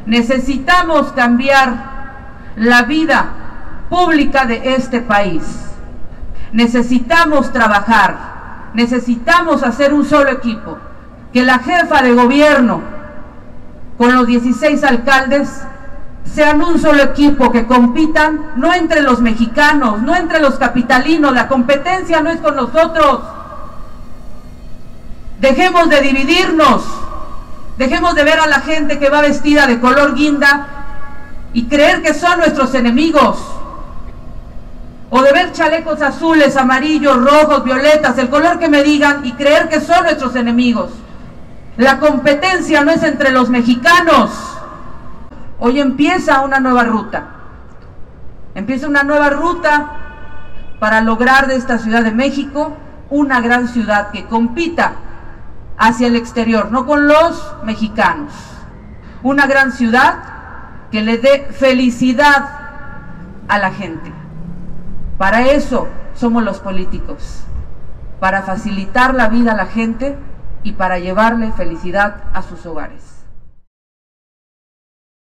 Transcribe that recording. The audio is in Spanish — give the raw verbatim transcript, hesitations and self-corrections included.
Necesitamos cambiar la vida pública de este país. Necesitamos trabajar, necesitamos hacer un solo equipo, que la jefa de gobierno con los dieciséis alcaldes sean un solo equipo, que compitan no entre los mexicanos, no entre los capitalinos. La competencia no es con nosotros. Dejemos de dividirnos, dejemos de ver a la gente que va vestida de color guinda y creer que son nuestros enemigos, o de ver chalecos azules, amarillos, rojos, violetas, el color que me digan, y creer que son nuestros enemigos. La competencia no es entre los mexicanos. Hoy empieza una nueva ruta, empieza una nueva ruta para lograr de esta Ciudad de México una gran ciudad que compita hacia el exterior, no con los mexicanos. Una gran ciudad que le dé felicidad a la gente. Para eso somos los políticos, para facilitar la vida a la gente y para llevarle felicidad a sus hogares.